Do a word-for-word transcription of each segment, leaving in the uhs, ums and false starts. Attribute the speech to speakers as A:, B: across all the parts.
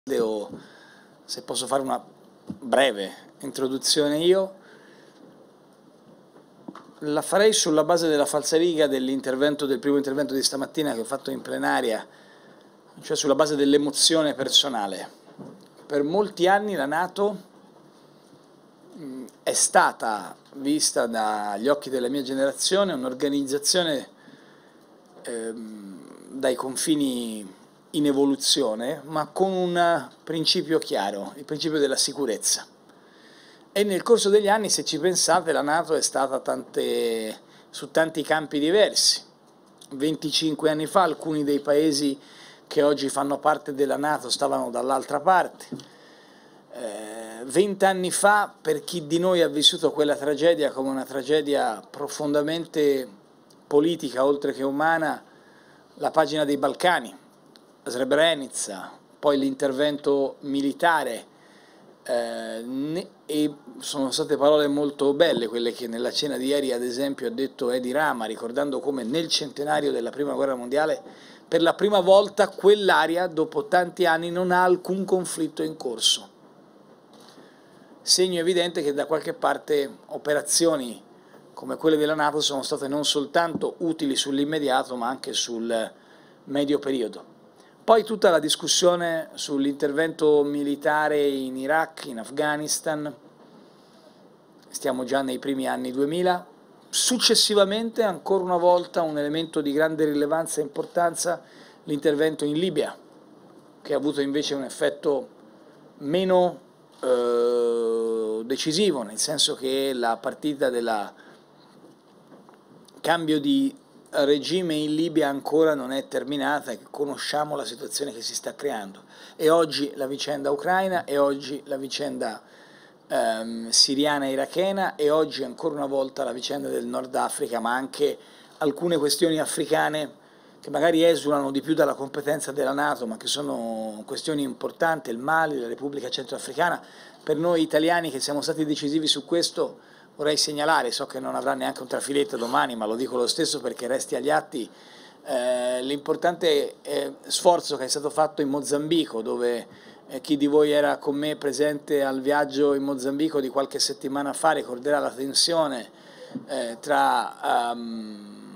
A: o se posso fare una breve introduzione io, la farei sulla base della falsariga dell'intervento, del primo intervento di stamattina che ho fatto in plenaria, cioè sulla base dell'emozione personale. Per molti anni la NATO mh, è stata vista dagli occhi della mia generazione un'organizzazione ehm, dai confini in evoluzione, ma con un principio chiaro, il principio della sicurezza. E nel corso degli anni, se ci pensate, la NATO è stata tante, su tanti campi diversi. venticinque anni fa alcuni dei paesi che oggi fanno parte della NATO stavano dall'altra parte. Eh, vent'anni fa, per chi di noi ha vissuto quella tragedia come una tragedia profondamente politica, oltre che umana, la pagina dei Balcani, Srebrenica, poi l'intervento militare, eh, e sono state parole molto belle quelle che nella cena di ieri ad esempio ha detto Edi Rama, ricordando come nel centenario della prima guerra mondiale per la prima volta quell'area dopo tanti anni non ha alcun conflitto in corso. Segno evidente che da qualche parte operazioni come quelle della NATO sono state non soltanto utili sull'immediato ma anche sul medio periodo. Poi tutta la discussione sull'intervento militare in Iraq, in Afghanistan, stiamo già nei primi anni duemila, successivamente ancora una volta un elemento di grande rilevanza e importanza, l'intervento in Libia, che ha avuto invece un effetto meno eh, decisivo, nel senso che la partita del cambio di regime in Libia ancora non è terminata e conosciamo la situazione che si sta creando. E oggi la vicenda ucraina, e oggi la vicenda ehm, siriana e irachena, e oggi ancora una volta la vicenda del Nord Africa, ma anche alcune questioni africane che magari esulano di più dalla competenza della NATO, ma che sono questioni importanti, il Mali, la Repubblica Centroafricana. Per noi italiani che siamo stati decisivi su questo, vorrei segnalare, so che non avrà neanche un trafiletto domani, ma lo dico lo stesso perché resti agli atti, eh, l'importante eh, sforzo che è stato fatto in Mozambico, dove eh, chi di voi era con me presente al viaggio in Mozambico di qualche settimana fa ricorderà la tensione eh, tra um,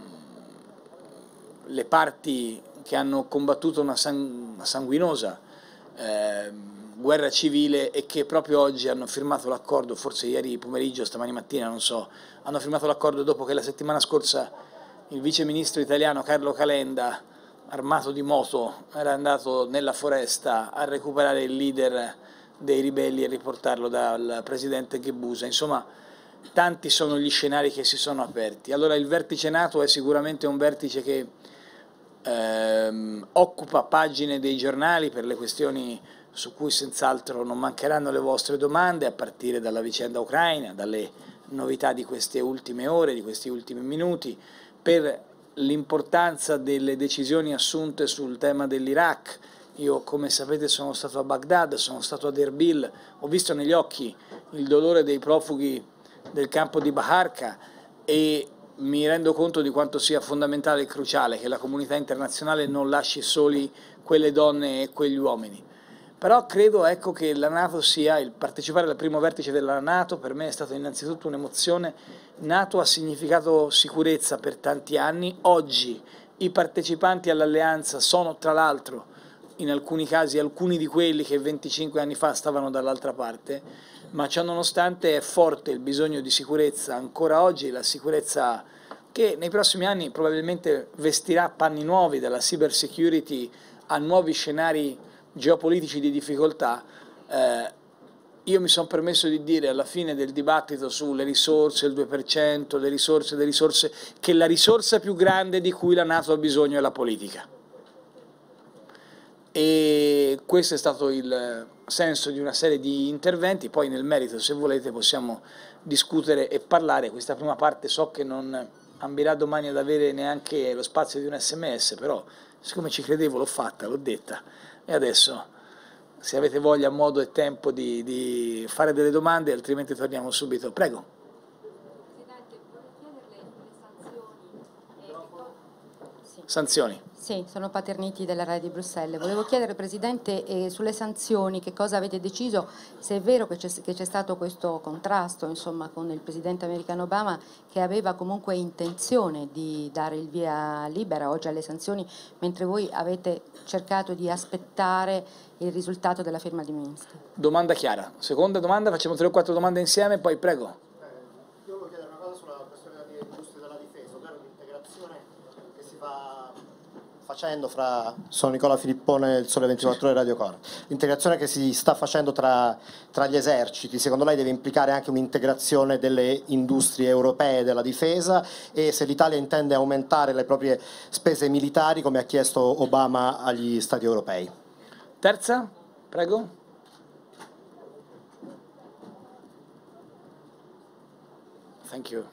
A: le parti che hanno combattuto una, sang una sanguinosa eh, guerra civile e che proprio oggi hanno firmato l'accordo, forse ieri pomeriggio, stamani mattina, non so, hanno firmato l'accordo dopo che la settimana scorsa il vice ministro italiano Carlo Calenda, armato di moto, era andato nella foresta a recuperare il leader dei ribelli e riportarlo dal presidente Ghebusa. Insomma, tanti sono gli scenari che si sono aperti. Allora il vertice NATO è sicuramente un vertice che ehm, occupa pagine dei giornali per le questioni su cui senz'altro non mancheranno le vostre domande, a partire dalla vicenda ucraina, dalle novità di queste ultime ore, di questi ultimi minuti, per l'importanza delle decisioni assunte sul tema dell'Iraq. Io, come sapete, sono stato a Baghdad, sono stato ad Erbil, ho visto negli occhi il dolore dei profughi del campo di Baharka e mi rendo conto di quanto sia fondamentale e cruciale che la comunità internazionale non lasci soli quelle donne e quegli uomini. Però credo ecco, che la NATO sia, il partecipare al primo vertice della NATO per me è stata innanzitutto un'emozione. NATO ha significato sicurezza per tanti anni, oggi i partecipanti all'alleanza sono tra l'altro in alcuni casi alcuni di quelli che venticinque anni fa stavano dall'altra parte, ma ciononostante è forte il bisogno di sicurezza ancora oggi, la sicurezza che nei prossimi anni probabilmente vestirà panni nuovi, dalla cyber security a nuovi scenari geopolitici di difficoltà. Eh, io mi sono permesso di dire alla fine del dibattito sulle risorse, il due per cento, le risorse, le risorse, che la risorsa più grande di cui la NATO ha bisogno è la politica. E questo è stato il senso di una serie di interventi, poi nel merito, se volete, possiamo discutere e parlare. Questa prima parte so che non ambirà domani ad avere neanche lo spazio di un sms, però siccome ci credevo l'ho fatta, l'ho detta. E adesso, se avete voglia, modo e tempo di, di fare delle domande, altrimenti torniamo subito. Prego.
B: Presidente, vorrei chiederle le sanzioni. Eh,
A: Sanzioni.
B: Sì, sono Paterniti della RAI di Bruxelles. Volevo chiedere, Presidente, eh, sulle sanzioni, che cosa avete deciso, se è vero che c'è stato questo contrasto, insomma, con il Presidente americano Obama, che aveva comunque intenzione di dare il via libera oggi alle sanzioni, mentre voi avete cercato di aspettare il risultato della firma di Minsk.
A: Domanda chiara. Seconda domanda, facciamo tre o quattro domande insieme, poi prego.
C: Io volevo chiedere una cosa sulla questione dell'industria della difesa, ovvero l'integrazione che si fa facendo fra, sono Nicola Filippone, il Sole ventiquattro Ore Radio Core, l'integrazione che si sta facendo tra, tra gli eserciti, secondo lei deve implicare anche un'integrazione delle industrie europee della difesa, e se l'Italia intende aumentare le proprie spese militari come ha chiesto Obama agli Stati europei?
A: Terza, prego. Thank you.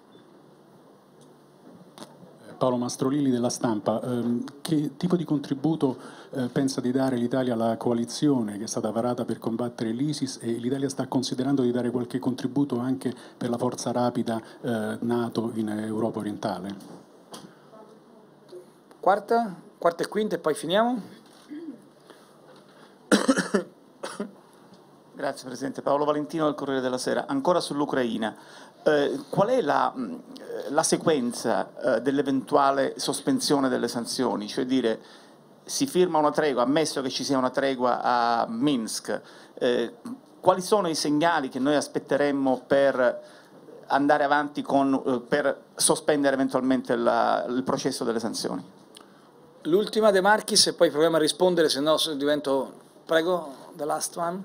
D: Paolo Mastrolilli della Stampa, ehm, che tipo di contributo eh, pensa di dare l'Italia alla coalizione che è stata varata per combattere l'ISIS, e l'Italia sta considerando di dare qualche contributo anche per la forza rapida eh, NATO in Europa orientale?
A: Quarta, quarta e quinta e poi finiamo.
E: Grazie Presidente. Paolo Valentino del Corriere della Sera. Ancora sull'Ucraina. Eh, qual è la, la sequenza eh, dell'eventuale sospensione delle sanzioni? Cioè dire, si firma una tregua, ammesso che ci sia una tregua a Minsk, eh, quali sono i segnali che noi aspetteremmo per andare avanti con, eh, per sospendere eventualmente la, il processo delle sanzioni?
A: L'ultima De Marchis e poi proviamo a rispondere, se no divento... Prego, the last one.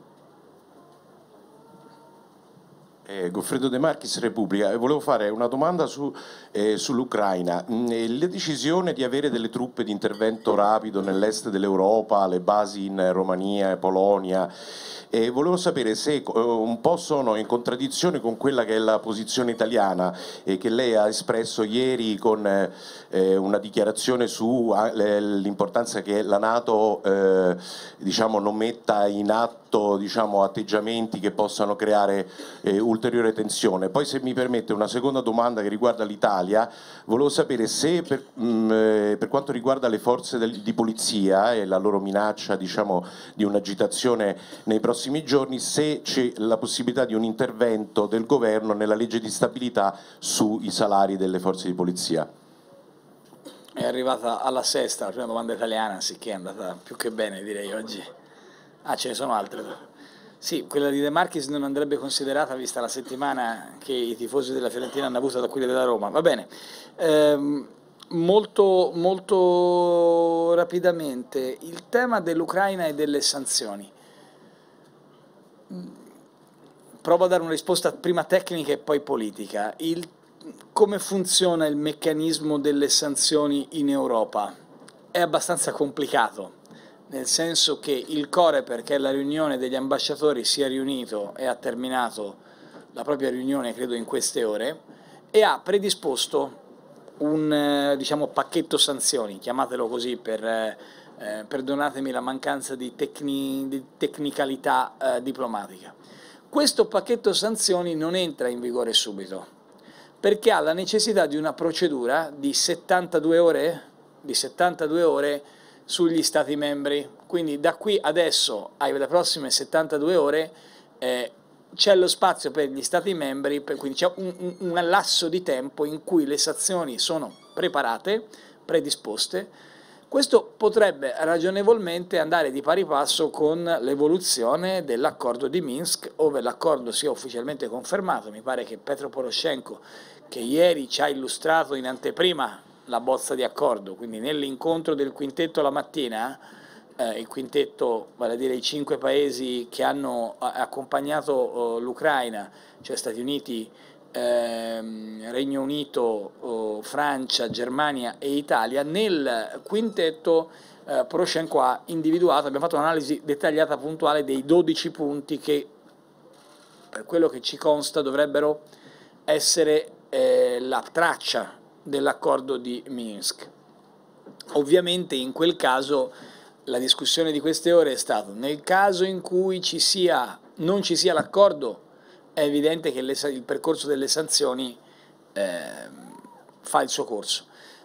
F: Eh, Goffredo De Marchis, Repubblica. Volevo fare una domanda su, eh, sull'Ucraina. La decisione di avere delle truppe di intervento rapido nell'est dell'Europa, le basi in Romania e Polonia, eh, volevo sapere se eh, un po' sono in contraddizione con quella che è la posizione italiana eh, che lei ha espresso ieri con eh, una dichiarazione sull'importanza che la NATO eh, diciamo, non metta in atto diciamo, atteggiamenti che possano creare eh, ulteriore tensione. Poi, se mi permette, una seconda domanda che riguarda l'Italia. Volevo sapere se per, mh, per quanto riguarda le forze del, di polizia e la loro minaccia diciamo, di un'agitazione nei prossimi giorni, se c'è la possibilità di un intervento del governo nella legge di stabilità sui salari delle forze di polizia.
A: È arrivata alla sesta, la prima domanda italiana, sì, che è andata più che bene direi oggi. Ah, ce ne sono altre. Sì, quella di De Marchis non andrebbe considerata vista la settimana che i tifosi della Fiorentina hanno avuto da quelli della Roma. Va bene. Ehm, molto, molto rapidamente, il tema dell'Ucraina e delle sanzioni. Provo a dare una risposta prima tecnica e poi politica. Il, come funziona il meccanismo delle sanzioni in Europa? È abbastanza complicato. Nel senso che il Coreper, che è la riunione degli ambasciatori, si è riunito e ha terminato la propria riunione, credo in queste ore, e ha predisposto un diciamo, pacchetto sanzioni, chiamatelo così per, eh, perdonatemi la mancanza di, tecni, di tecnicalità eh, diplomatica. Questo pacchetto sanzioni non entra in vigore subito, perché ha la necessità di una procedura di settantadue ore, di settantadue ore sugli Stati membri, quindi da qui adesso alle prossime settantadue ore eh, c'è lo spazio per gli Stati membri, per, quindi c'è un, un, un lasso di tempo in cui le sanzioni sono preparate, predisposte. Questo potrebbe ragionevolmente andare di pari passo con l'evoluzione dell'accordo di Minsk, ove l'accordo sia ufficialmente confermato. Mi pare che Petro Poroshenko, che ieri ci ha illustrato in anteprima la bozza di accordo, quindi nell'incontro del quintetto la mattina, eh, il quintetto, vale a dire i cinque paesi che hanno accompagnato eh, l'Ucraina, cioè Stati Uniti, eh, Regno Unito, oh, Francia, Germania e Italia, nel quintetto eh, Poroshenko ha individuato, abbiamo fatto un'analisi dettagliata puntuale dei dodici punti che, per quello che ci consta, dovrebbero essere eh, la traccia dell'accordo di Minsk. Ovviamente in quel caso la discussione di queste ore è stata: nel caso in cui ci sia, non ci sia l'accordo, è evidente che le, il percorso delle sanzioni eh, fa il suo corso.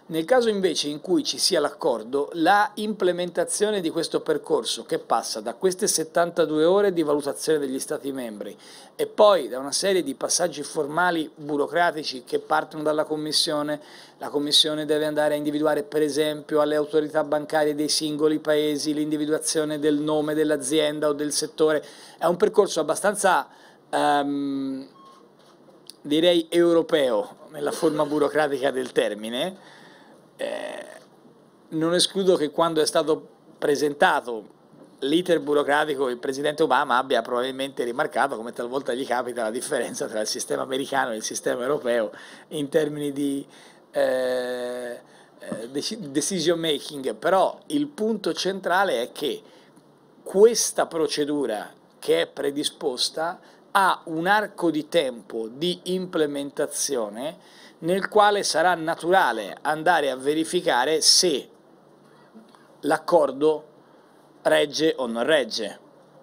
A: Nel caso invece in cui ci sia l'accordo, la implementazione di questo percorso che passa da queste settantadue ore di valutazione degli Stati membri e poi da una serie di passaggi formali burocratici che partono dalla Commissione, la Commissione deve andare a individuare per esempio alle autorità bancarie dei singoli paesi l'individuazione del nome dell'azienda o del settore, è un percorso abbastanza um, direi europeo nella forma burocratica del termine. Eh, non escludo che quando è stato presentato l'iter burocratico il presidente Obama abbia probabilmente rimarcato, come talvolta gli capita, la differenza tra il sistema americano e il sistema europeo in termini di eh, decision making, però il punto centrale è che questa procedura che è predisposta ha un arco di tempo di implementazione nel quale sarà naturale andare a verificare se l'accordo regge o non regge.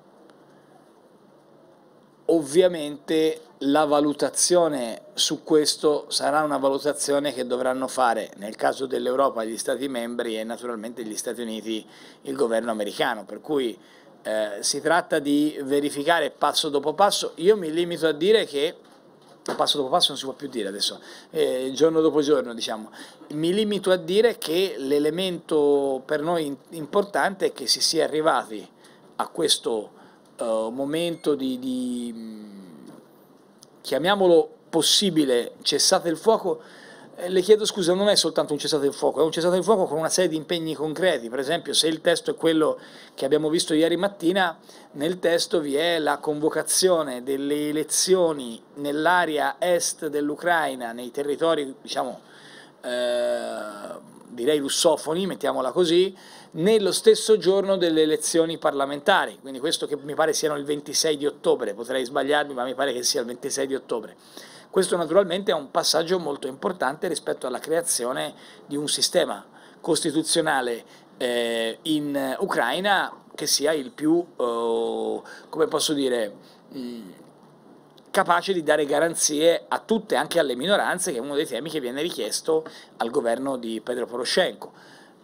A: Ovviamente la valutazione su questo sarà una valutazione che dovranno fare, nel caso dell'Europa, gli Stati membri e naturalmente gli Stati Uniti, il governo americano, per cui eh, si tratta di verificare passo dopo passo. Io mi limito a dire che passo dopo passo non si può più dire adesso, eh, giorno dopo giorno diciamo, mi limito a dire che l'elemento per noi importante è che si sia arrivati a questo uh, momento di, di, chiamiamolo possibile, cessate il fuoco. Eh, le chiedo scusa, non è soltanto un cessate il fuoco, è un cessate il fuoco con una serie di impegni concreti. Per esempio, se il testo è quello che abbiamo visto ieri mattina, nel testo vi è la convocazione delle elezioni nell'area est dell'Ucraina, nei territori, diciamo, eh, direi russofoni, mettiamola così, nello stesso giorno delle elezioni parlamentari, quindi questo che mi pare siano il ventisei di ottobre, potrei sbagliarmi, ma mi pare che sia il ventisei di ottobre. Questo naturalmente è un passaggio molto importante rispetto alla creazione di un sistema costituzionale eh, in Ucraina che sia il più, eh, come posso dire, mh, capace di dare garanzie a tutte, anche alle minoranze, che è uno dei temi che viene richiesto al governo di Petro Poroshenko.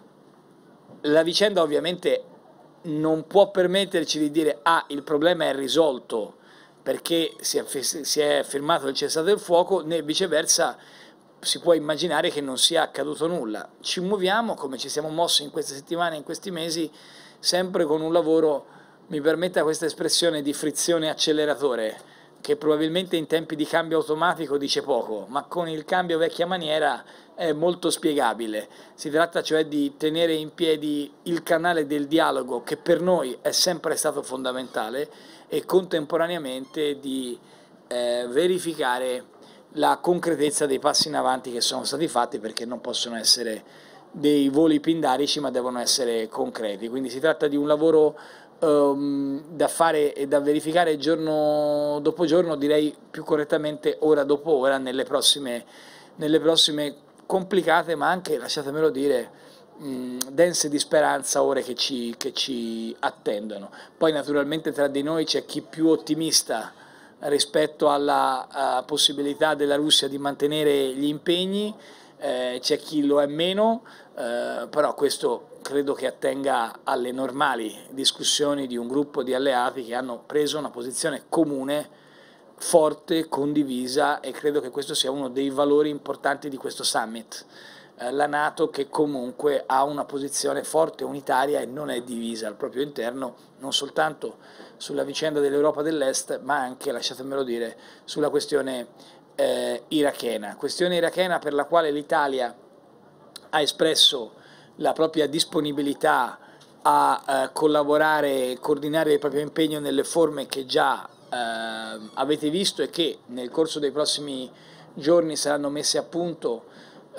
A: La vicenda ovviamente non può permetterci di dire ah, il problema è risolto perché si è, si è firmato il cessate il fuoco, né viceversa si può immaginare che non sia accaduto nulla. Ci muoviamo, come ci siamo mossi in queste settimane, in questi mesi, sempre con un lavoro, mi permetta questa espressione, di frizione acceleratore, che probabilmente in tempi di cambio automatico dice poco, ma con il cambio vecchia maniera è molto spiegabile. Si tratta cioè di tenere in piedi il canale del dialogo, che per noi è sempre stato fondamentale, e contemporaneamente di eh, verificare la concretezza dei passi in avanti che sono stati fatti, perché non possono essere dei voli pindarici ma devono essere concreti. Quindi si tratta di un lavoro um, da fare e da verificare giorno dopo giorno, direi più correttamente ora dopo ora, nelle prossime, nelle prossime complicate ma anche, lasciatemelo dire, dense di speranza ore che ci, che ci attendono. Poi naturalmente tra di noi c'è chi più ottimista rispetto alla possibilità della Russia di mantenere gli impegni, eh, c'è chi lo è meno, eh, però questo credo che attenga alle normali discussioni di un gruppo di alleati che hanno preso una posizione comune, forte, condivisa, e credo che questo sia uno dei valori importanti di questo summit. La NATO che comunque ha una posizione forte, unitaria, e non è divisa al proprio interno, non soltanto sulla vicenda dell'Europa dell'Est, ma anche, lasciatemelo dire, sulla questione eh, irachena. Questione irachena per la quale l'Italia ha espresso la propria disponibilità a eh, collaborare e coordinare il proprio impegno nelle forme che già eh, avete visto e che nel corso dei prossimi giorni saranno messe a punto.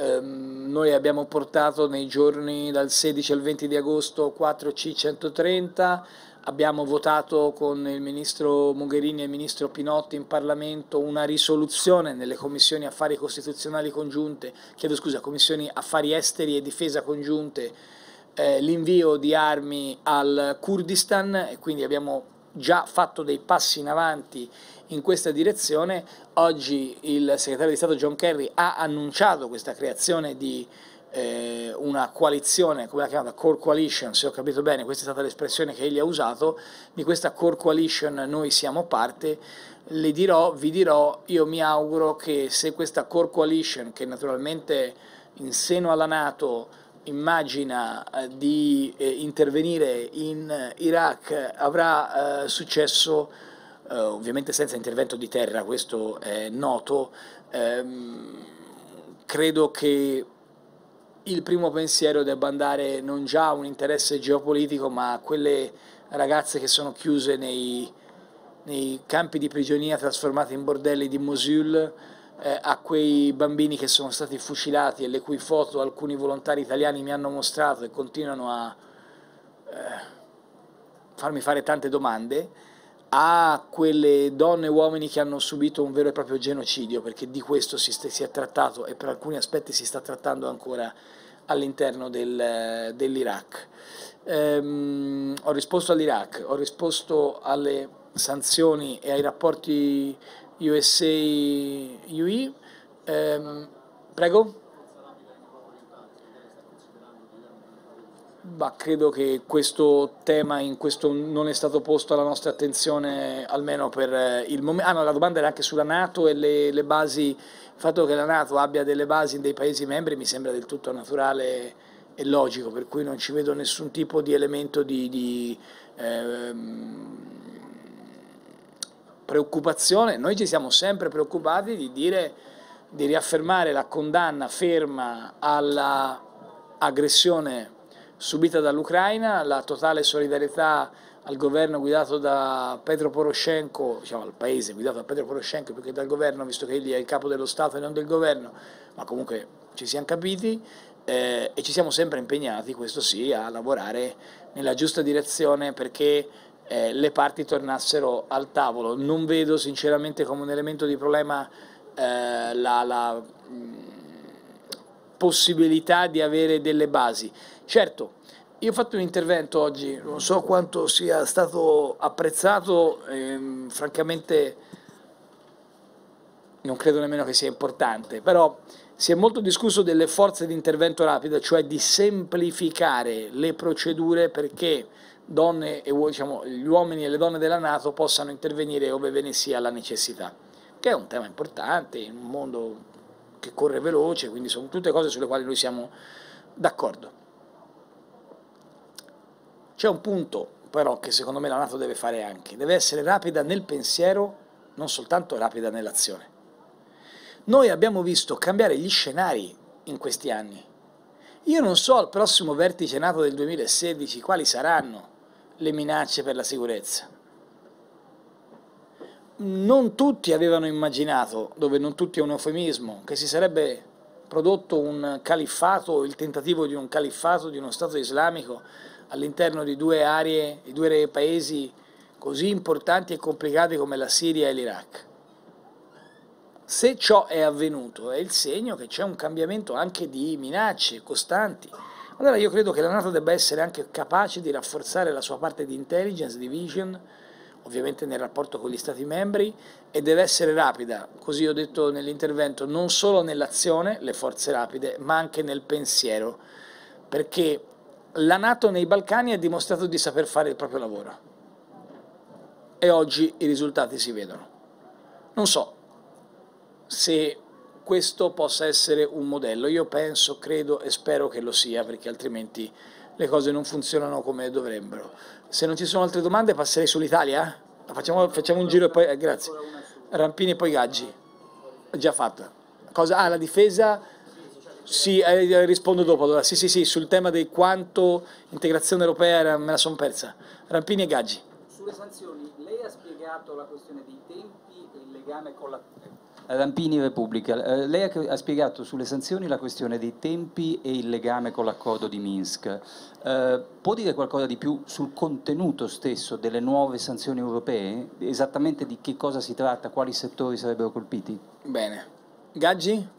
A: Noi abbiamo portato nei giorni dal sedici al venti di agosto quattro C centotrenta, abbiamo votato con il ministro Mogherini e il ministro Pinotti in Parlamento una risoluzione nelle commissioni affari costituzionali congiunte, chiedo scusa, commissioni affari esteri e difesa congiunte, eh, l'invio di armi al Kurdistan, e quindi abbiamo già fatto dei passi in avanti in questa direzione. Oggi il segretario di Stato John Kerry ha annunciato questa creazione di eh, una coalizione, come la chiamata, core coalition, se ho capito bene, questa è stata l'espressione che egli ha usato, di questa core coalition noi siamo parte. Le dirò, vi dirò, io mi auguro che se questa core coalition, che naturalmente in seno alla NATO immagina eh, di eh, intervenire in eh, Iraq, avrà eh, successo, eh, ovviamente senza intervento di terra, questo è noto. ehm, credo che il primo pensiero debba andare non già a un interesse geopolitico, ma a quelle ragazze che sono chiuse nei, nei campi di prigionia trasformati in bordelli di Mosul, eh, a quei bambini che sono stati fucilati e le cui foto alcuni volontari italiani mi hanno mostrato e continuano a eh, farmi fare tante domande, a quelle donne e uomini che hanno subito un vero e proprio genocidio, perché di questo si, si è trattato e per alcuni aspetti si sta trattando ancora all'interno del, dell'Iraq. Ehm, ho risposto all'Iraq, ho risposto alle sanzioni e ai rapporti U S A-U E. Ehm, prego? Ma credo che questo tema in questo non è stato posto alla nostra attenzione, almeno per il momento. Ah no, la domanda era anche sulla NATO e le, le basi. Il fatto che la NATO abbia delle basi in dei Paesi membri mi sembra del tutto naturale e logico, per cui non ci vedo nessun tipo di elemento di, di ehm, preoccupazione. Noi ci siamo sempre preoccupati di dire, di riaffermare la condanna ferma all'aggressione subita dall'Ucraina, la totale solidarietà al governo guidato da Petro Poroshenko, diciamo al paese guidato da Petro Poroshenko più che dal governo, visto che egli è il capo dello Stato e non del governo, ma comunque ci siamo capiti eh, e ci siamo sempre impegnati, questo sì, a lavorare nella giusta direzione perché eh, le parti tornassero al tavolo. Non vedo sinceramente come un elemento di problema eh, la, la mh, possibilità di avere delle basi. Certo, io ho fatto un intervento oggi, non so quanto sia stato apprezzato, ehm, francamente non credo nemmeno che sia importante, però si è molto discusso delle forze di intervento rapido, cioè di semplificare le procedure perché donne e, diciamo, gli uomini e le donne della NATO possano intervenire ove ve ne sia la necessità, che è un tema importante in un mondo che corre veloce, quindi sono tutte cose sulle quali noi siamo d'accordo. C'è un punto però che secondo me la NATO deve fare anche, deve essere rapida nel pensiero, non soltanto rapida nell'azione. Noi abbiamo visto cambiare gli scenari in questi anni. Io non so al prossimo vertice NATO del duemilasedici quali saranno le minacce per la sicurezza. Non tutti avevano immaginato, dove non tutti è un eufemismo, che si sarebbe prodotto un califfato, il tentativo di un califfato, di uno Stato islamico all'interno di due aree, di due paesi così importanti e complicati come la Siria e l'Iraq. Se ciò è avvenuto, è il segno che c'è un cambiamento anche di minacce costanti. Allora io credo che la NATO debba essere anche capace di rafforzare la sua parte di intelligence, di vision, ovviamente nel rapporto con gli Stati membri, e deve essere rapida, così ho detto nell'intervento, non solo nell'azione, le forze rapide, ma anche nel pensiero, perché la NATO nei Balcani ha dimostrato di saper fare il proprio lavoro e oggi i risultati si vedono. Non so se questo possa essere un modello, io penso, credo e spero che lo sia, perché altrimenti le cose non funzionano come dovrebbero. Se non ci sono altre domande passerei sull'Italia, facciamo, facciamo un giro e poi, eh, grazie. Rampini e poi Gaggi, già fatta. Cosa? Ah, la difesa? Sì, eh, rispondo dopo. Allora. Sì, sì, sì, sul tema di quanto integrazione europea me la sono persa. Rampini e Gaggi.
G: Sulle sanzioni, lei ha spiegato la questione dei tempi e il legame con la... Rampini Repubblica, eh, lei ha spiegato sulle sanzioni la questione dei tempi e il legame con l'accordo di Minsk. Eh, può dire qualcosa di più sul contenuto stesso delle nuove sanzioni europee? Esattamente di che cosa si tratta, quali settori sarebbero colpiti?
A: Bene. Gaggi?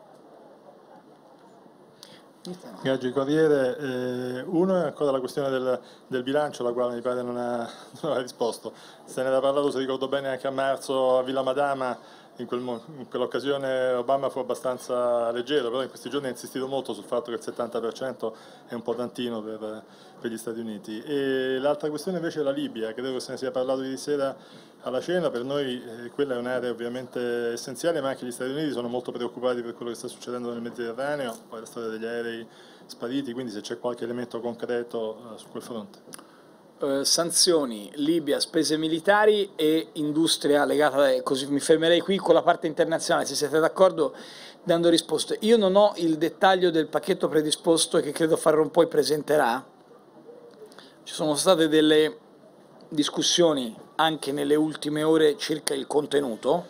H: Gaggi Corriere, eh, uno è ancora la questione del, del bilancio, alla quale mi pare non ha, non ha risposto. Se ne era parlato, se ricordo bene, anche a marzo a Villa Madama, in, quel, in quell'occasione Obama fu abbastanza leggero, però in questi giorni ha insistito molto sul fatto che il settanta per cento è un po' tantino per, per gli Stati Uniti. E l'altra questione invece è la Libia, credo che se ne sia parlato ieri sera alla cena. Per noi eh, quella è un'area ovviamente essenziale, ma anche gli Stati Uniti sono molto preoccupati per quello che sta succedendo nel Mediterraneo, poi la storia degli aerei spariti, quindi se c'è qualche elemento concreto eh, su quel fronte.
A: Uh, sanzioni, Libia, spese militari e industria legata, a, così mi fermerei qui con la parte internazionale, se siete d'accordo, dando risposte. Io non ho il dettaglio del pacchetto predisposto e che credo Van Rompuy presenterà. Ci sono state delle discussioni anche nelle ultime ore circa il contenuto,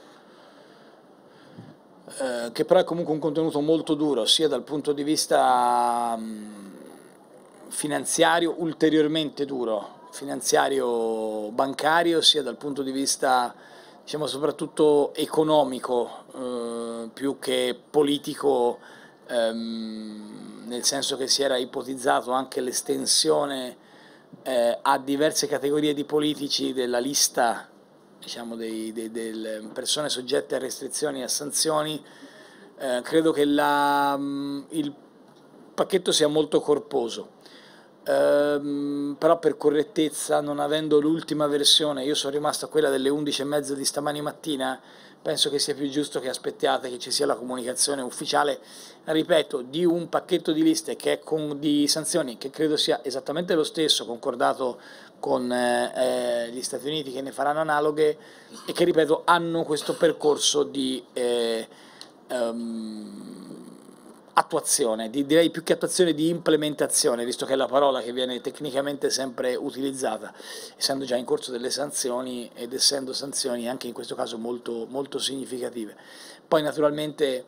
A: eh, che però è comunque un contenuto molto duro, sia dal punto di vista mh, finanziario, ulteriormente duro, finanziario bancario, sia dal punto di vista, diciamo, soprattutto economico, eh, più che politico, ehm, nel senso che si era ipotizzato anche l'estensione eh, a diverse categorie di politici della lista, diciamo, dei, dei, delle persone soggette a restrizioni e a sanzioni. Eh, credo che la, il pacchetto sia molto corposo. Um, però per correttezza, non avendo l'ultima versione, io sono rimasto a quella delle undici e mezza di stamani mattina, penso che sia più giusto che aspettiate che ci sia la comunicazione ufficiale, ripeto, di un pacchetto di liste che è con, di sanzioni che credo sia esattamente lo stesso, concordato con eh, gli Stati Uniti che ne faranno analoghe e che, ripeto, hanno questo percorso di eh, um, attuazione, di, direi più che attuazione, di implementazione, visto che è la parola che viene tecnicamente sempre utilizzata, essendo già in corso delle sanzioni ed essendo sanzioni anche in questo caso molto, molto significative. Poi naturalmente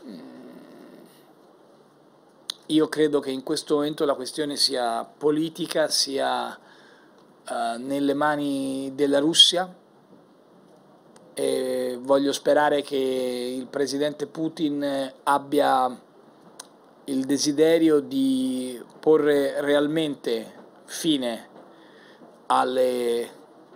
A: io credo che in questo momento la questione sia politica, sia uh, nelle mani della Russia, e voglio sperare che il presidente Putin abbia il desiderio di porre realmente fine alle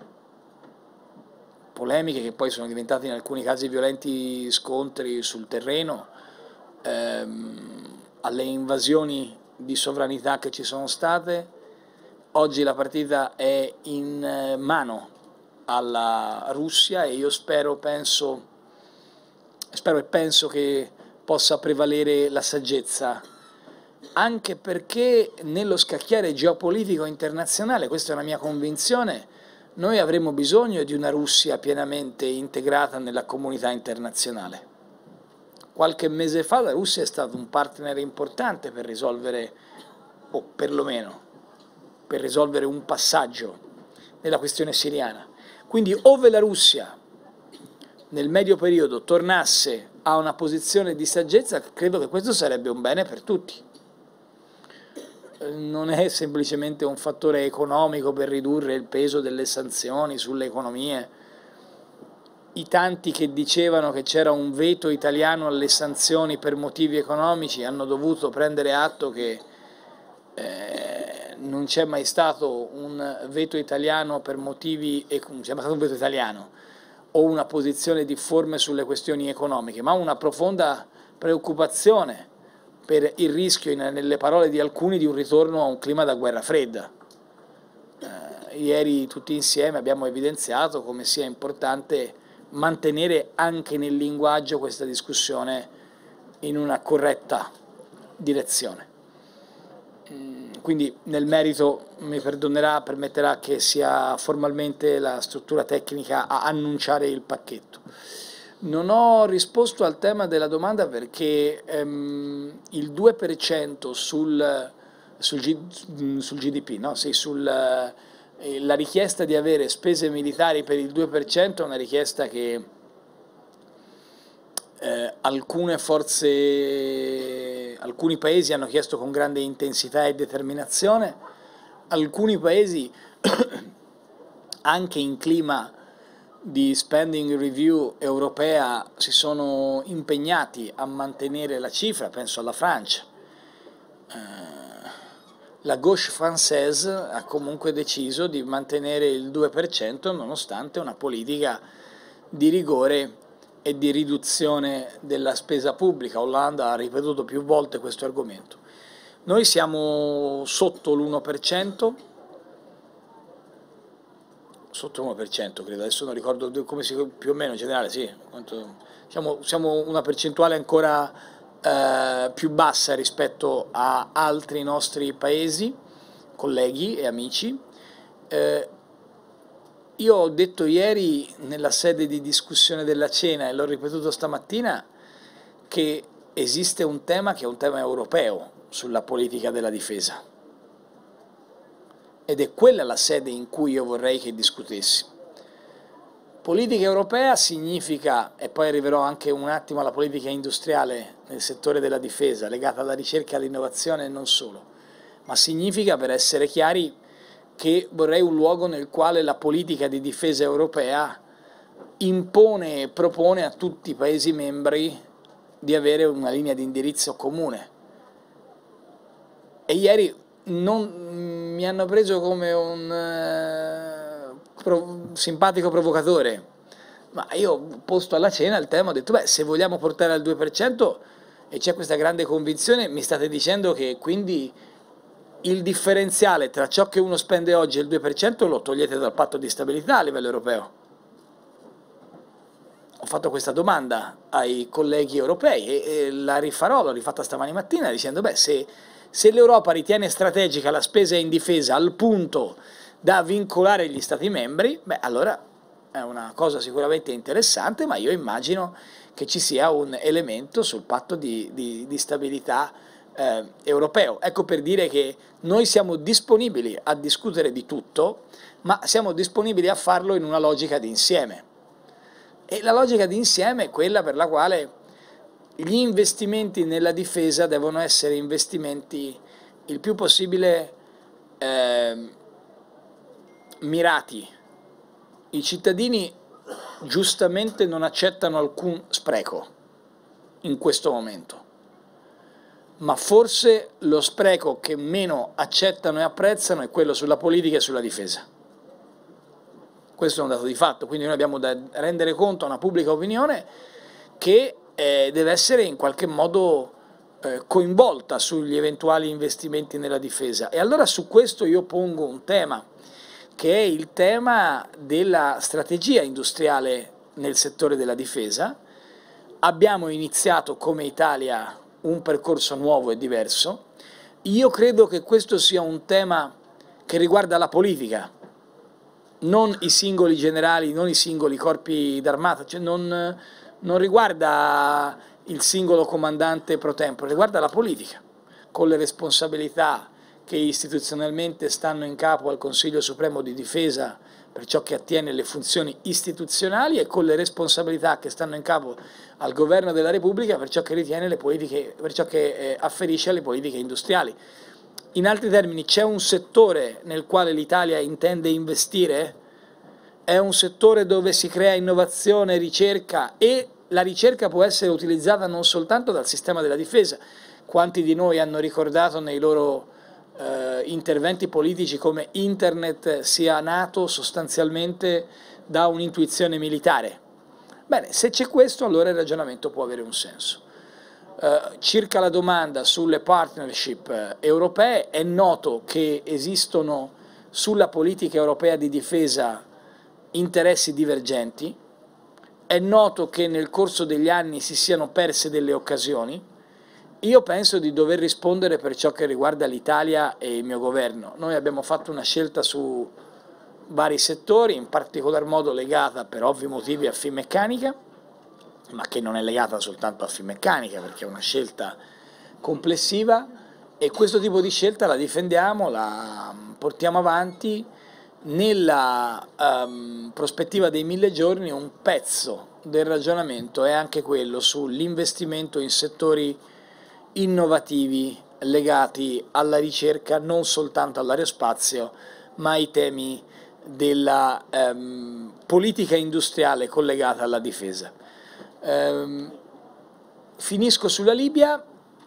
A: polemiche che poi sono diventate in alcuni casi violenti scontri sul terreno, ehm, alle invasioni di sovranità che ci sono state. Oggi la partita è in mano alla Russia e io spero, penso, spero e penso che possa prevalere la saggezza, anche perché nello scacchiere geopolitico internazionale, questa è una mia convinzione, noi avremo bisogno di una Russia pienamente integrata nella comunità internazionale. Qualche mese fa la Russia è stato un partner importante per risolvere, o perlomeno per risolvere un passaggio nella questione siriana. Quindi ove la Russia nel medio periodo tornasse a una posizione di saggezza, credo che questo sarebbe un bene per tutti. Non è semplicemente un fattore economico per ridurre il peso delle sanzioni sulle economie. I tanti che dicevano che c'era un veto italiano alle sanzioni per motivi economici hanno dovuto prendere atto che eh, non c'è mai stato un veto italiano per motivi, c'è mai stato un veto italiano o una posizione difforme sulle questioni economiche, ma una profonda preoccupazione per il rischio, nelle parole di alcuni, di un ritorno a un clima da guerra fredda. Eh, ieri tutti insieme abbiamo evidenziato come sia importante mantenere anche nel linguaggio questa discussione in una corretta direzione. Quindi nel merito mi perdonerà, permetterà che sia formalmente la struttura tecnica a annunciare il pacchetto. Non ho risposto al tema della domanda perché ehm, il due per cento sul, sul, G, sul G D P, no? Sì, sul, eh, la richiesta di avere spese militari per il due per cento è una richiesta che eh, alcune forze, alcuni paesi hanno chiesto con grande intensità e determinazione, alcuni paesi anche in clima di spending review europea si sono impegnati a mantenere la cifra, penso alla Francia. Eh, la gauche française ha comunque deciso di mantenere il due per cento nonostante una politica di rigore e di riduzione della spesa pubblica. Hollande ha ripetuto più volte questo argomento. Noi siamo sotto l'uno per cento, sotto l'uno per cento credo, adesso non ricordo come si, più o meno in generale, sì, quanto, siamo, siamo una percentuale ancora eh, più bassa rispetto a altri nostri paesi, colleghi e amici. Eh, io ho detto ieri nella sede di discussione della cena e l'ho ripetuto stamattina che esiste un tema che è un tema europeo sulla politica della difesa. Ed è quella la sede in cui io vorrei che discutessi. Politica europea significa, e poi arriverò anche un attimo alla politica industriale nel settore della difesa, legata alla ricerca e all'innovazione e non solo, ma significa, per essere chiari, che vorrei un luogo nel quale la politica di difesa europea impone e propone a tutti i Paesi membri di avere una linea di indirizzo comune. E ieri non mi hanno preso come un eh, pro, simpatico provocatore, ma io ho posto alla cena il tema, ho detto beh, se vogliamo portare al due per cento e c'è questa grande convinzione, mi state dicendo che quindi il differenziale tra ciò che uno spende oggi e il due per cento lo togliete dal patto di stabilità a livello europeo. Ho fatto questa domanda ai colleghi europei e, e la rifarò, l'ho rifatta stamani mattina dicendo beh, se Se l'Europa ritiene strategica la spesa in difesa al punto da vincolare gli Stati membri, beh, allora è una cosa sicuramente interessante, ma io immagino che ci sia un elemento sul patto di, di, di stabilità eh, europeo. Ecco per dire che noi siamo disponibili a discutere di tutto, ma siamo disponibili a farlo in una logica di insieme. E la logica di insieme è quella per la quale gli investimenti nella difesa devono essere investimenti il più possibile eh, mirati. I cittadini giustamente non accettano alcun spreco in questo momento, ma forse lo spreco che meno accettano e apprezzano è quello sulla politica e sulla difesa. Questo è un dato di fatto, quindi noi abbiamo da rendere conto a una pubblica opinione che Eh, deve essere in qualche modo eh, coinvolta sugli eventuali investimenti nella difesa. E allora su questo io pongo un tema, che è il tema della strategia industriale nel settore della difesa. Abbiamo iniziato come Italia un percorso nuovo e diverso. Io credo che questo sia un tema che riguarda la politica, non i singoli generali, non i singoli corpi d'armata, cioè non... non riguarda il singolo comandante pro tempore, riguarda la politica, con le responsabilità che istituzionalmente stanno in capo al Consiglio Supremo di Difesa per ciò che attiene alle funzioni istituzionali e con le responsabilità che stanno in capo al Governo della Repubblica per ciò che ritiene le politiche, per ciò che eh, afferisce alle politiche industriali. In altri termini, c'è un settore nel quale l'Italia intende investire? È un settore dove si crea innovazione, ricerca, e la ricerca può essere utilizzata non soltanto dal sistema della difesa. Quanti di noi hanno ricordato nei loro eh, interventi politici come Internet sia nato sostanzialmente da un'intuizione militare? Bene, se c'è questo, allora il ragionamento può avere un senso. Eh, circa la domanda sulle partnership eh, europee, è noto che esistono sulla politica europea di difesa interessi divergenti, è noto che nel corso degli anni si siano perse delle occasioni. Io penso di dover rispondere per ciò che riguarda l'Italia e il mio governo. Noi abbiamo fatto una scelta su vari settori, in particolar modo legata per ovvi motivi a Finmeccanica, ma che non è legata soltanto a Finmeccanica perché è una scelta complessiva, e questo tipo di scelta la difendiamo, la portiamo avanti. Nella um, prospettiva dei mille giorni un pezzo del ragionamento è anche quello sull'investimento in settori innovativi legati alla ricerca, non soltanto all'aerospazio, ma ai temi della um, politica industriale collegata alla difesa. Um, finisco sulla Libia.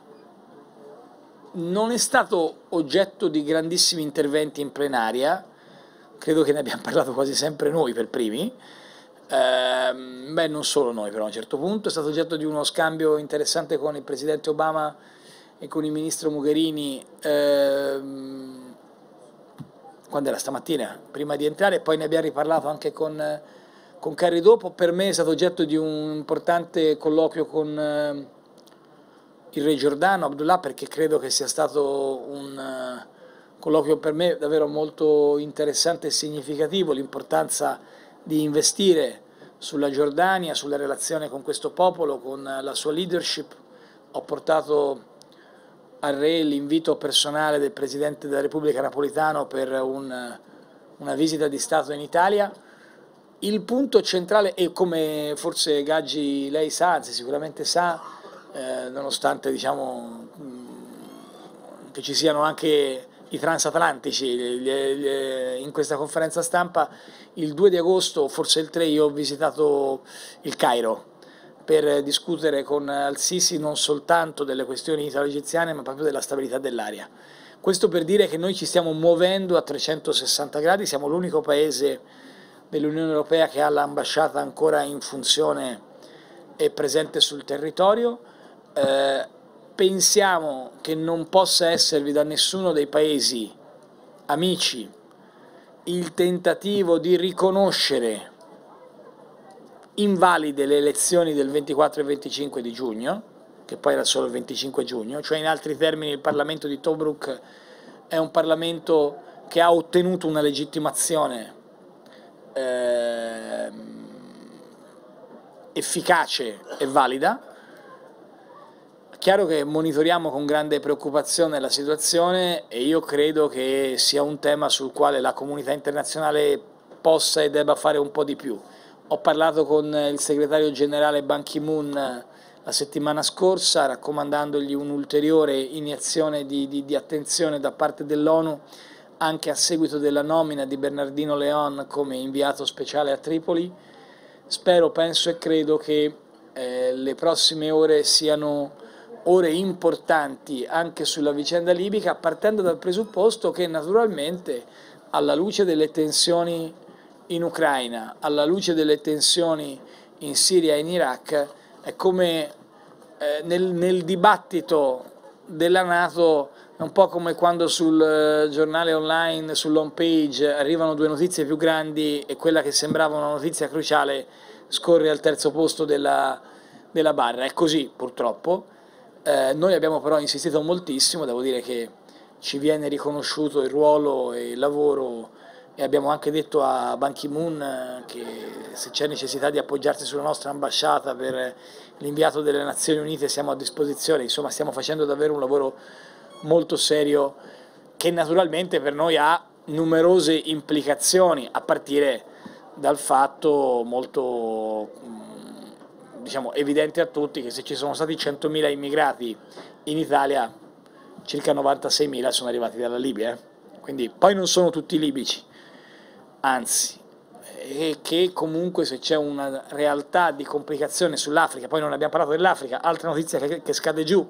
A: Non è stato oggetto di grandissimi interventi in plenaria, credo che ne abbiamo parlato quasi sempre noi per primi, Eh, beh, non solo noi però a un certo punto, è stato oggetto di uno scambio interessante con il Presidente Obama e con il Ministro Mogherini, ehm, quando era stamattina, prima di entrare, e poi ne abbiamo riparlato anche con, con Kerry dopo. Per me è stato oggetto di un importante colloquio con eh, il re Giordano, Abdullah, perché credo che sia stato un uh, colloquio per me davvero molto interessante e significativo, l'importanza di investire sulla Giordania, sulla relazione con questo popolo, con la sua leadership. Ho portato al re l'invito personale del Presidente della Repubblica Napolitano per un, una visita di Stato in Italia. Il punto centrale, e come forse Gaggi lei sa, anzi sicuramente sa, eh, nonostante diciamo, che ci siano anche i transatlantici in questa conferenza stampa, il due di agosto, forse il tre, io ho visitato il Cairo per discutere con Al-Sisi non soltanto delle questioni italo-egiziane ma proprio della stabilità dell'area. Questo per dire che noi ci stiamo muovendo a trecentosessanta gradi, siamo l'unico paese dell'Unione Europea che ha l'ambasciata ancora in funzione e presente sul territorio. Eh, pensiamo che non possa esservi da nessuno dei paesi amici il tentativo di riconoscere invalide le elezioni del ventiquattro e venticinque di giugno, che poi era solo il venticinque giugno, cioè in altri termini il Parlamento di Tobruk è un Parlamento che ha ottenuto una legittimazione eh, efficace e valida. Chiaro che monitoriamo con grande preoccupazione la situazione e io credo che sia un tema sul quale la comunità internazionale possa e debba fare un po' di più. Ho parlato con il segretario generale Ban Ki-moon la settimana scorsa raccomandandogli un'ulteriore iniezione di, di, di attenzione da parte dell'ONU anche a seguito della nomina di Bernardino Leon come inviato speciale a Tripoli. Spero, penso e credo che eh, le prossime ore siano ore importanti anche sulla vicenda libica, partendo dal presupposto che naturalmente alla luce delle tensioni in Ucraina, alla luce delle tensioni in Siria e in Iraq, è come eh, nel, nel dibattito della NATO, è un po' come quando sul eh, giornale online, sull'home page, arrivano due notizie più grandi e quella che sembrava una notizia cruciale scorre al terzo posto della, della barra. È così purtroppo. Eh, noi abbiamo però insistito moltissimo, devo dire che ci viene riconosciuto il ruolo e il lavoro e abbiamo anche detto a Ban Ki-moon che se c'è necessità di appoggiarsi sulla nostra ambasciata per l'inviato delle Nazioni Unite siamo a disposizione. Insomma, stiamo facendo davvero un lavoro molto serio che naturalmente per noi ha numerose implicazioni, a partire dal fatto molto diciamo, evidente a tutti che se ci sono stati centomila immigrati in Italia, circa novantaseimila sono arrivati dalla Libia, eh? Quindi poi non sono tutti libici, anzi, e che comunque se c'è una realtà di complicazione sull'Africa, poi non abbiamo parlato dell'Africa, altra notizia che, che scade giù,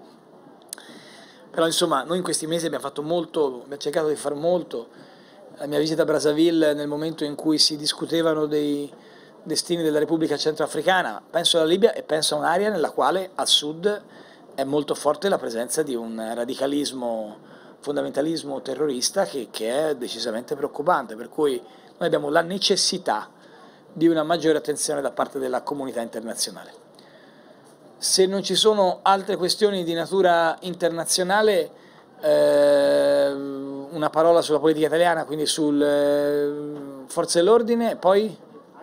A: però insomma noi in questi mesi abbiamo fatto molto, abbiamo cercato di fare molto. La mia visita a Brazzaville nel momento in cui si discutevano dei destini della Repubblica Centroafricana, penso alla Libia e penso a un'area nella quale a sud è molto forte la presenza di un radicalismo, fondamentalismo terrorista che, che è decisamente preoccupante, per cui noi abbiamo la necessità di una maggiore attenzione da parte della comunità internazionale. Se non ci sono altre questioni di natura internazionale, eh, una parola sulla politica italiana, quindi sulle eh, forze dell'ordine, poi...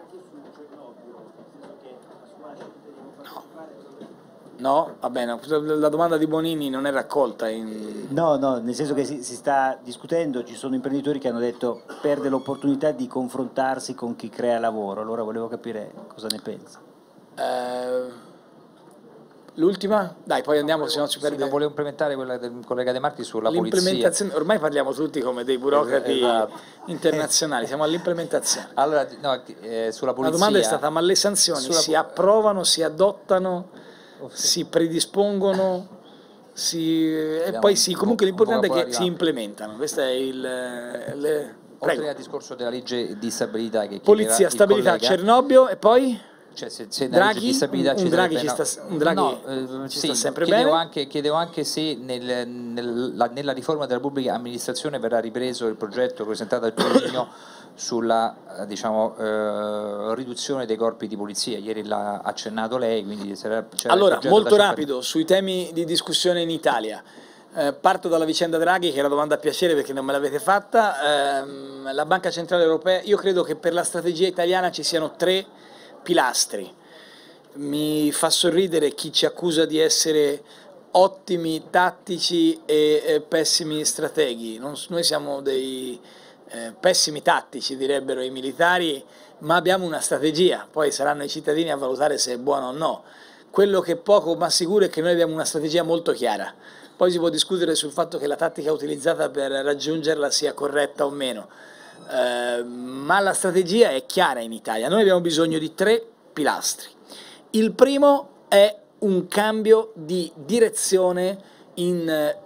A: No? Va bene, la domanda di Bonini non è raccolta in...
I: No, no, nel senso che si, si sta discutendo, ci sono imprenditori che hanno detto perde l'opportunità di confrontarsi con chi crea lavoro, allora volevo capire cosa ne pensa.
A: Eh, L'ultima? Dai, poi andiamo, se no ci perde...
J: Sì, non volevo implementare quella del collega De Marchi sulla polizia.
A: Ormai parliamo tutti come dei burocrati esatto. internazionali, siamo all'implementazione.
J: Allora, no, eh, sulla polizia...
A: La domanda è stata, ma le sanzioni sulla... si approvano, si adottano... si predispongono si, e poi si, comunque l'importante è che si implementano. Questo è il, le,
J: oltre al discorso della legge di stabilità che
A: Polizia, stabilità,
J: collega,
A: Cernobbio e poi?
J: Cioè, se, se
A: Draghi,
J: di stabilità
A: un, un Draghi ci sta, un Draghi
J: no, eh,
A: ci
J: sì,
A: sta sempre
J: chiedevo
A: bene.
J: Anche, chiedevo anche se nel, nel, la, nella riforma della pubblica amministrazione verrà ripreso il progetto presentato al giugno sulla diciamo, eh, riduzione dei corpi di polizia. Ieri l'ha accennato lei, quindi sarà,
A: allora, molto rapido sui temi di discussione in Italia. Eh, parto dalla vicenda Draghi, che è la domanda a piacere perché non me l'avete fatta. Eh, la Banca Centrale Europea, io credo che per la strategia italiana ci siano tre pilastri. Mi fa sorridere chi ci accusa di essere ottimi tattici e, e pessimi strateghi. Non, noi siamo dei eh, pessimi tattici, direbbero i militari, ma abbiamo una strategia, poi saranno i cittadini a valutare se è buona o no. Quello che è poco ma sicuro è che noi abbiamo una strategia molto chiara. Poi si può discutere sul fatto che la tattica utilizzata per raggiungerla sia corretta o meno. Uh, ma la strategia è chiara in Italia. Noi abbiamo bisogno di tre pilastri. Il primo è un cambio di direzione in,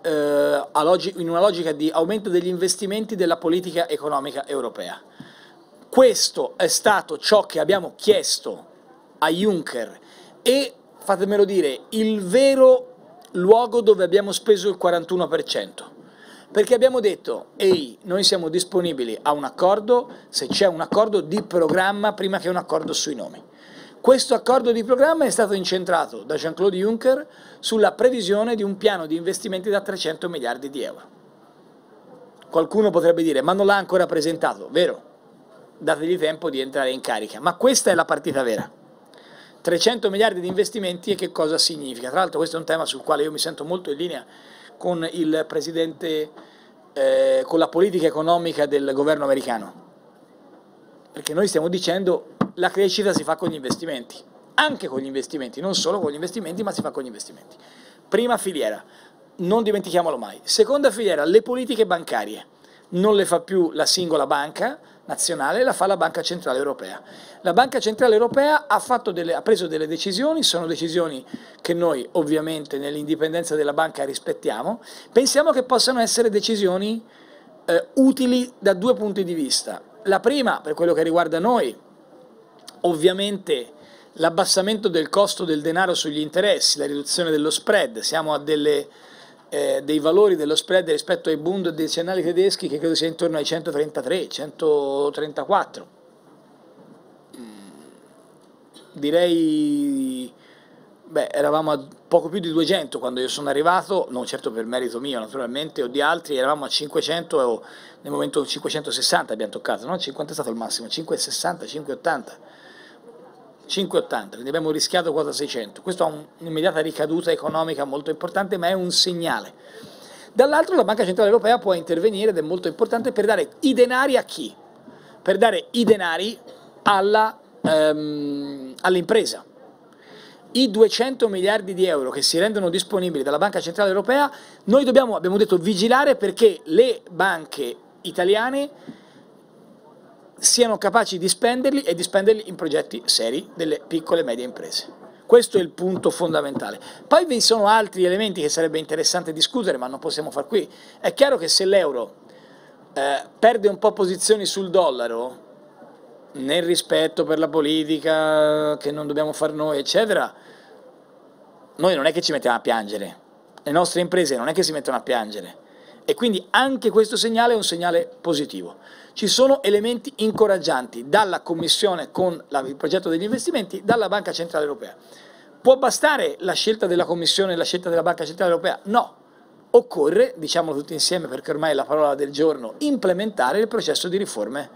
A: uh, in una logica di aumento degli investimenti della politica economica europea. Questo è stato ciò che abbiamo chiesto a Juncker e, fatemelo dire, il vero luogo dove abbiamo speso il quarantuno per cento. Perché abbiamo detto, ehi, noi siamo disponibili a un accordo se c'è un accordo di programma prima che un accordo sui nomi. Questo accordo di programma è stato incentrato da Jean-Claude Juncker sulla previsione di un piano di investimenti da trecento miliardi di euro. Qualcuno potrebbe dire, ma non l'ha ancora presentato, vero? Dategli tempo di entrare in carica, ma questa è la partita vera. trecento miliardi di investimenti e che cosa significa? Tra l'altro questo è un tema sul quale io mi sento molto in linea con il presidente, eh, con la politica economica del governo americano, perché noi stiamo dicendo la crescita si fa con gli investimenti, anche con gli investimenti, non solo con gli investimenti, ma si fa con gli investimenti. Prima filiera, non dimentichiamolo mai. Seconda filiera, le politiche bancarie, non le fa più la singola banca nazionale, la fa la Banca Centrale Europea. La Banca Centrale Europea ha, fatto delle, ha preso delle decisioni, sono decisioni che noi ovviamente nell'indipendenza della banca rispettiamo, pensiamo che possano essere decisioni eh, utili da due punti di vista. La prima, per quello che riguarda noi, ovviamente l'abbassamento del costo del denaro sugli interessi, la riduzione dello spread, siamo a delle... Eh, dei valori dello spread rispetto ai Bund decennali tedeschi che credo sia intorno ai centotrentatré centotrentaquattro. Mm, direi, beh, eravamo a poco più di duecento quando io sono arrivato, non certo per merito mio naturalmente o di altri, eravamo a cinquecento o nel momento cinquecentosessanta abbiamo toccato, no? cinquanta è stato il massimo, cinquecentosessanta, cinquecentottanta. cinquecentottanta, quindi abbiamo rischiato quota seicento. Questo ha un'immediata ricaduta economica molto importante, ma è un segnale. Dall'altro la Banca Centrale Europea può intervenire, ed è molto importante, per dare i denari a chi? Per dare i denari alla, ehm, all'impresa. I duecento miliardi di euro che si rendono disponibili dalla Banca Centrale Europea, noi dobbiamo, abbiamo detto, vigilare perché le banche italiane siano capaci di spenderli e di spenderli in progetti seri delle piccole e medie imprese. Questo è il punto fondamentale. Poi vi sono altri elementi che sarebbe interessante discutere, ma non possiamo far qui. È chiaro che se l'euro eh, perde un po' posizioni sul dollaro, nel rispetto per la politica che non dobbiamo far noi, eccetera, noi non è che ci mettiamo a piangere, le nostre imprese non è che si mettono a piangere. E quindi anche questo segnale è un segnale positivo. Ci sono elementi incoraggianti dalla Commissione con la, il progetto degli investimenti, dalla Banca Centrale Europea. Può bastare la scelta della Commissione e la scelta della Banca Centrale Europea? No. Occorre, diciamolo tutti insieme perché ormai è la parola del giorno, implementare il processo di riforme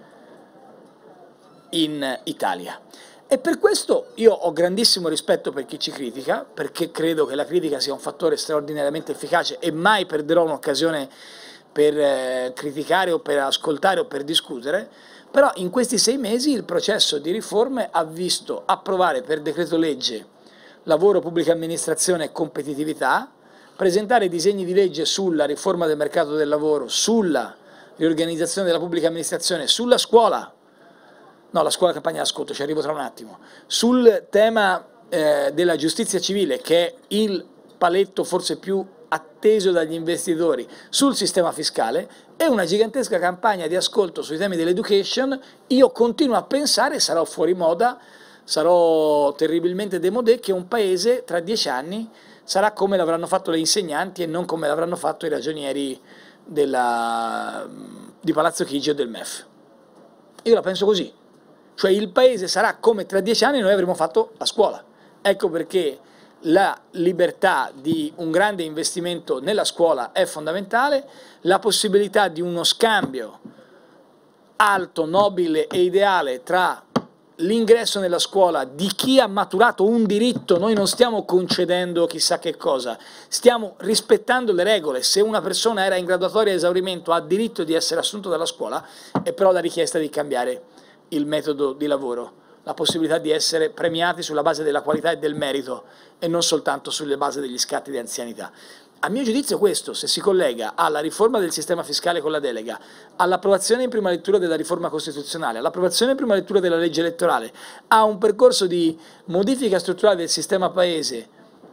A: in Italia. E per questo io ho grandissimo rispetto per chi ci critica, perché credo che la critica sia un fattore straordinariamente efficace e mai perderò un'occasione per eh, criticare o per ascoltare o per discutere, però in questi sei mesi il processo di riforme ha visto approvare per decreto legge lavoro, pubblica amministrazione e competitività, presentare disegni di legge sulla riforma del mercato del lavoro, sulla riorganizzazione della pubblica amministrazione, sulla scuola, no, la scuola campagna d'ascolto, ci arrivo tra un attimo, sul tema eh, della giustizia civile, che è il paletto forse più attivo atteso dagli investitori sul sistema fiscale e una gigantesca campagna di ascolto sui temi dell'education. Io continuo a pensare, sarò fuori moda, sarò terribilmente démodé, che un paese tra dieci anni sarà come l'avranno fatto le insegnanti e non come l'avranno fatto i ragionieri della, di Palazzo Chigi o del M E F. Io la penso così, cioè il paese sarà come tra dieci anni noi avremo fatto a scuola. Ecco perché la libertà di un grande investimento nella scuola è fondamentale, la possibilità di uno scambio alto, nobile e ideale tra l'ingresso nella scuola di chi ha maturato un diritto. Noi non stiamo concedendo chissà che cosa, stiamo rispettando le regole. Se una persona era in graduatoria a esaurimento ha diritto di essere assunto dalla scuola, è però la richiesta di cambiare il metodo di lavoro, la possibilità di essere premiati sulla base della qualità e del merito e non soltanto sulle base degli scatti di anzianità. A mio giudizio questo, se si collega alla riforma del sistema fiscale con la delega, all'approvazione in prima lettura della riforma costituzionale, all'approvazione in prima lettura della legge elettorale, a un percorso di modifica strutturale del sistema paese,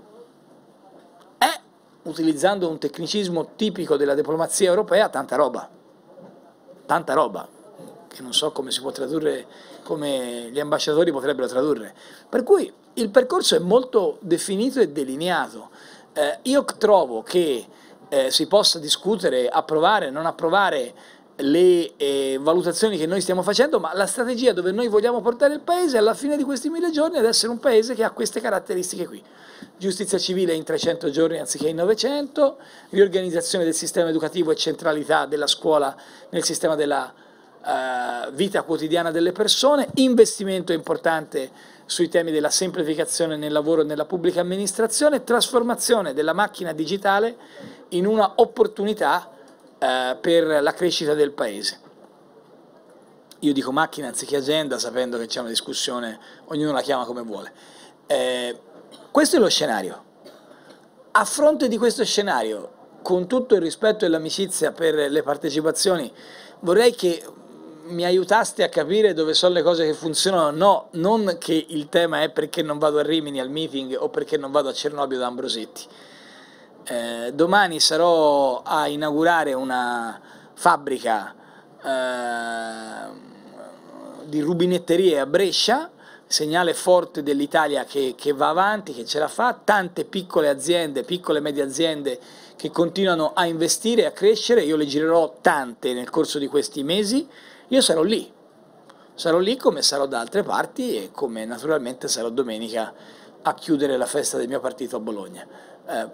A: è, utilizzando un tecnicismo tipico della diplomazia europea, tanta roba. Tanta roba, che non so come si può tradurre, come gli ambasciatori potrebbero tradurre. Per cui il percorso è molto definito e delineato. Eh, io trovo che eh, si possa discutere, approvare, non approvare le eh, valutazioni che noi stiamo facendo, ma la strategia dove noi vogliamo portare il paese alla fine di questi mille giorni è ad essere un paese che ha queste caratteristiche qui. Giustizia civile in trecento giorni anziché in novecento, riorganizzazione del sistema educativo e centralità della scuola nel sistema della uh, vita quotidiana delle persone, investimento importante sui temi della semplificazione nel lavoro e nella pubblica amministrazione, trasformazione della macchina digitale in una opportunità eh, per la crescita del paese. Io dico macchina anziché agenda, sapendo che c'è una discussione, ognuno la chiama come vuole. Eh, questo è lo scenario. A fronte di questo scenario, con tutto il rispetto e l'amicizia per le partecipazioni, vorrei che mi aiutaste a capire dove sono le cose che funzionano. No, non che il tema è perché non vado a Rimini al meeting o perché non vado a Cernobbio da Ambrosetti. Eh, domani sarò a inaugurare una fabbrica eh, di rubinetterie a Brescia, segnale forte dell'Italia che, che va avanti, che ce la fa, tante piccole aziende, piccole e medie aziende che continuano a investire e a crescere. Io le girerò tante nel corso di questi mesi. Io sarò lì, sarò lì come sarò da altre parti e come naturalmente sarò domenica a chiudere la festa del mio partito a Bologna. Eh,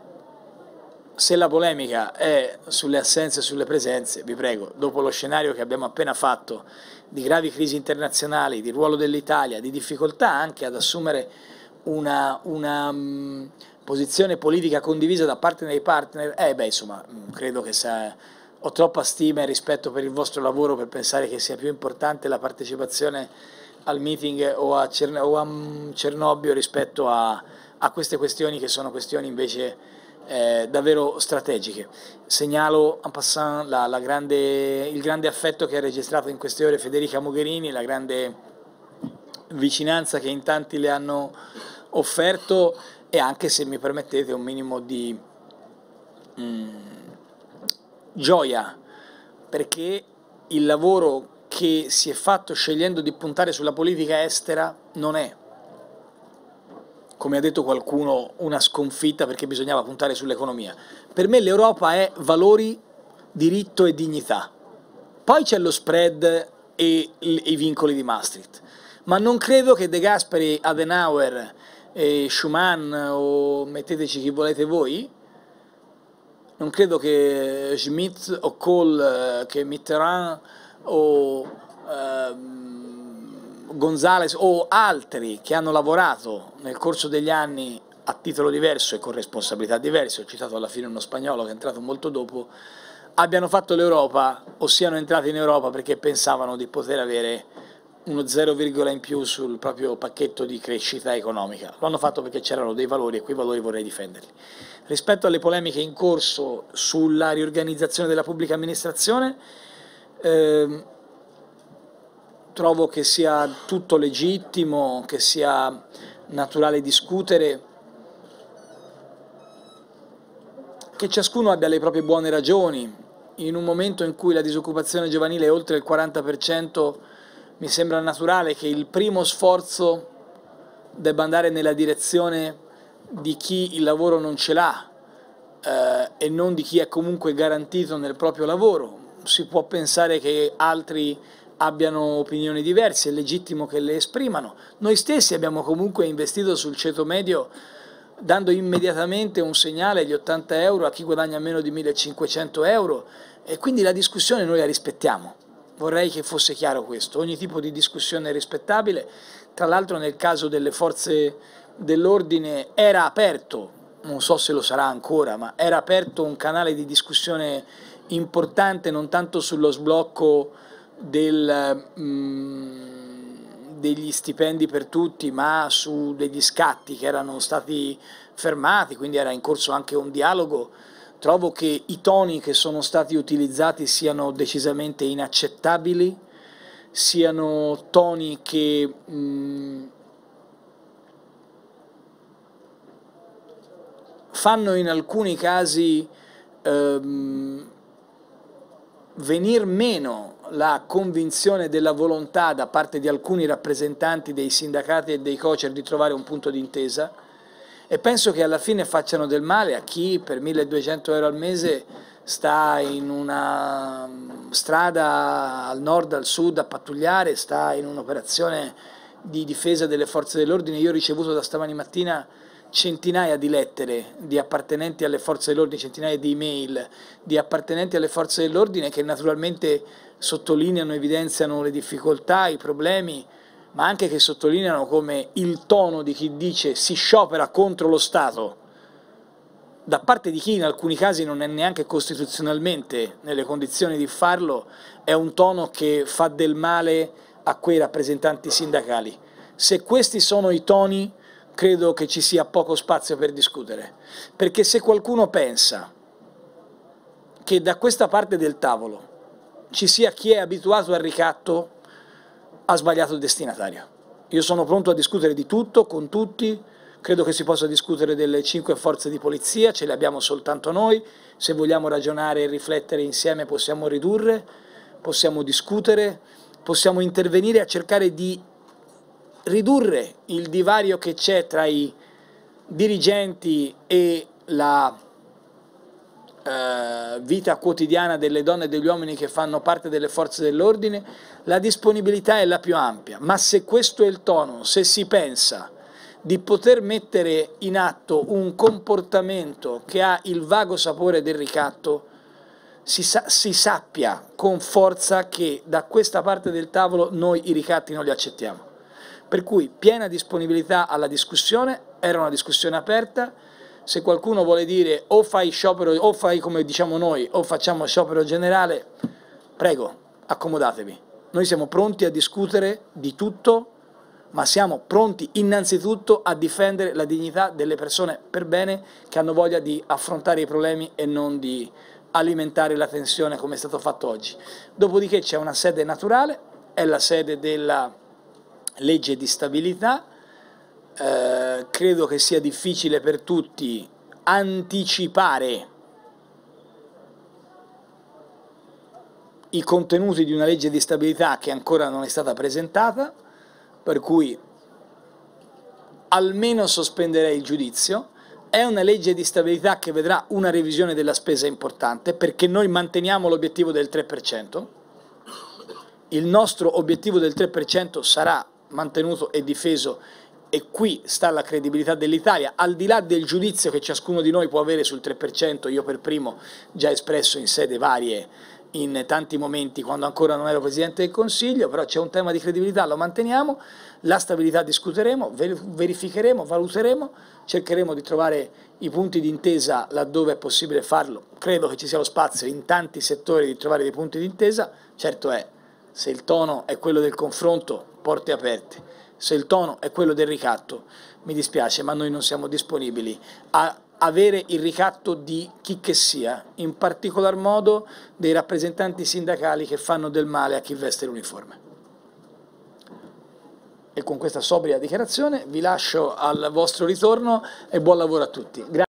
A: se la polemica è sulle assenze e sulle presenze, vi prego, dopo lo scenario che abbiamo appena fatto di gravi crisi internazionali, di ruolo dell'Italia, di difficoltà anche ad assumere una, una um, posizione politica condivisa da parte dei partner, eh beh insomma, credo che sia... Ho troppa stima e rispetto per il vostro lavoro per pensare che sia più importante la partecipazione al meeting o a, Cern o a Cernobbio rispetto a, a queste questioni che sono questioni invece eh, davvero strategiche. Segnalo en passant la, la grande, il grande affetto che ha registrato in queste ore Federica Mogherini, la grande vicinanza che in tanti le hanno offerto e anche, se mi permettete, un minimo di... Mm, gioia, perché il lavoro che si è fatto scegliendo di puntare sulla politica estera non è, come ha detto qualcuno, una sconfitta perché bisognava puntare sull'economia. Per me l'Europa è valori, diritto e dignità. Poi c'è lo spread e i vincoli di Maastricht, ma non credo che De Gasperi, Adenauer, e Schuman o metteteci chi volete voi, non credo che Schmitt o Kohl, che Mitterrand o ehm, Gonzales o altri che hanno lavorato nel corso degli anni a titolo diverso e con responsabilità diverse, ho citato alla fine uno spagnolo che è entrato molto dopo, abbiano fatto l'Europa o siano entrati in Europa perché pensavano di poter avere uno zero virgola in più sul proprio pacchetto di crescita economica. Lo hanno fatto perché c'erano dei valori e quei valori vorrei difenderli. Rispetto alle polemiche in corso sulla riorganizzazione della pubblica amministrazione, eh, trovo che sia tutto legittimo, che sia naturale discutere, che ciascuno abbia le proprie buone ragioni. In un momento in cui la disoccupazione giovanile è oltre il quaranta per cento, mi sembra naturale che il primo sforzo debba andare nella direzione di chi il lavoro non ce l'ha eh, e non di chi è comunque garantito nel proprio lavoro. Si può pensare che altri abbiano opinioni diverse, è legittimo che le esprimano. Noi stessi abbiamo comunque investito sul ceto medio dando immediatamente un segnale agli ottanta euro a chi guadagna meno di millecinquecento euro, e quindi la discussione noi la rispettiamo. Vorrei che fosse chiaro questo, ogni tipo di discussione è rispettabile. Tra l'altro nel caso delle forze dell'ordine era aperto, non so se lo sarà ancora, ma era aperto un canale di discussione importante non tanto sullo sblocco del, mh, degli stipendi per tutti, ma su degli scatti che erano stati fermati, quindi era in corso anche un dialogo. Trovo che i toni che sono stati utilizzati siano decisamente inaccettabili, siano toni che mh, fanno in alcuni casi ehm, venir meno la convinzione della volontà da parte di alcuni rappresentanti dei sindacati e dei COCER di trovare un punto d'intesa, e penso che alla fine facciano del male a chi per milleduecento euro al mese sta in una strada al nord, al sud a pattugliare, sta in un'operazione di difesa delle forze dell'ordine. Io ho ricevuto da stamani mattina centinaia di lettere di appartenenti alle forze dell'ordine, centinaia di email di appartenenti alle forze dell'ordine che naturalmente sottolineano, evidenziano le difficoltà, i problemi, ma anche che sottolineano come il tono di chi dice si sciopera contro lo Stato, da parte di chi in alcuni casi non è neanche costituzionalmente nelle condizioni di farlo, è un tono che fa del male a quei rappresentanti sindacali. Se questi sono i toni, credo che ci sia poco spazio per discutere, perché se qualcuno pensa che da questa parte del tavolo ci sia chi è abituato al ricatto, ha sbagliato il destinatario. Io sono pronto a discutere di tutto, con tutti, credo che si possa discutere delle cinque forze di polizia, ce le abbiamo soltanto noi, se vogliamo ragionare e riflettere insieme possiamo ridurre, possiamo discutere, possiamo intervenire a cercare di ridurre il divario che c'è tra i dirigenti e la eh, vita quotidiana delle donne e degli uomini che fanno parte delle forze dell'ordine. La disponibilità è la più ampia, ma se questo è il tono, se si pensa di poter mettere in atto un comportamento che ha il vago sapore del ricatto, si, sa si sappia con forza che da questa parte del tavolo noi i ricatti non li accettiamo. Per cui piena disponibilità alla discussione, era una discussione aperta. Se qualcuno vuole dire o fai sciopero, o fai come diciamo noi, o facciamo sciopero generale, prego, accomodatevi. Noi siamo pronti a discutere di tutto, ma siamo pronti innanzitutto a difendere la dignità delle persone per bene che hanno voglia di affrontare i problemi e non di alimentare la tensione come è stato fatto oggi. Dopodiché c'è una sede naturale, è la sede della legge di stabilità. Eh, credo che sia difficile per tutti anticipare i contenuti di una legge di stabilità che ancora non è stata presentata, per cui almeno sospenderei il giudizio. È una legge di stabilità che vedrà una revisione della spesa importante, perché noi manteniamo l'obiettivo del tre per cento, il nostro obiettivo del tre per cento sarà mantenuto e difeso, e qui sta la credibilità dell'Italia, al di là del giudizio che ciascuno di noi può avere sul tre per cento, io per primo già espresso in sede varie in tanti momenti quando ancora non ero Presidente del Consiglio, però c'è un tema di credibilità, lo manteniamo, la stabilità discuteremo, verificheremo, valuteremo, cercheremo di trovare i punti di intesa laddove è possibile farlo, credo che ci sia lo spazio in tanti settori di trovare dei punti di intesa, certo è, se il tono è quello del confronto, porte aperte, se il tono è quello del ricatto, mi dispiace, ma noi non siamo disponibili a avere il ricatto di chi che sia, in particolar modo dei rappresentanti sindacali che fanno del male a chi veste l'uniforme. E con questa sobria dichiarazione vi lascio al vostro ritorno e buon lavoro a tutti. Grazie.